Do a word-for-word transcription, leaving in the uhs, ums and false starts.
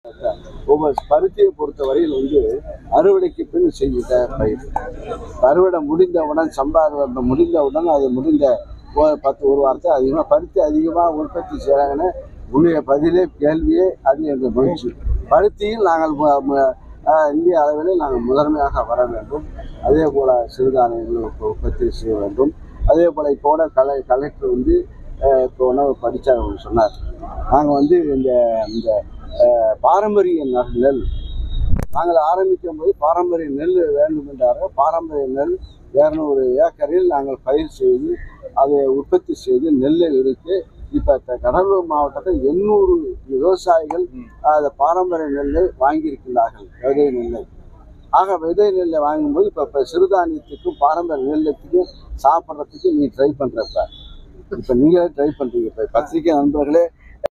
ஒவ்வொரு பருத்தியை பொறுத்தவரையில் வந்து அறுவடைக்கு பின் செய்த பயிர். அறுவடை முடிந்தவுடன் சம்பாத முடிந்தவுடன் அது முடிந்த பத்து ஒரு வாரத்தை அதிகமாக பருத்தி அதிகமாக உற்பத்தி செய்கிறாங்கன்னு உன்னுடைய பதிலே கேள்வியே அது எங்கள் மகிழ்ச்சி. பருத்தியில் நாங்கள் இந்திய அளவில் நாங்கள் முதன்மையாக வர வேண்டும். அதே போல் சிறுதானியங்கள் உற்பத்தி செய்ய வேண்டும். அதே போல் இப்போட கலை கலெக்டர் வந்து இப்போ ஒன்று படித்தார் சொன்னார், நாங்கள் வந்து இந்த இந்த பாரம்பரிய நெல் நாங்கள் ஆரம்பிக்கும் போது பாரம்பரிய நெல் வேண்டும் என்றார்கள். பாரம்பரிய நெல் இரநூறு ஏக்கரில் நாங்கள் பயிர் செய்து அதை உற்பத்தி செய்து நெல்லை எடுத்து இப்போ கடலூர் மாவட்டத்தில் எண்ணூறு விவசாயிகள் அந்த பாரம்பரிய நெல்லை வாங்கியிருக்கிறார்கள், விதை நெல்லை. ஆக விதை நெல்லை வாங்கும்போது இப்போ இப்போ சிறுதானியத்துக்கும் பாரம்பரிய நெல்லுக்கும் சாப்பிட்றதுக்கு நீ ட்ரை பண்ணுறப்ப இப்போ நீங்களே ட்ரை பண்ணுறீங்க. இப்போ பத்திரிகை நண்பர்களே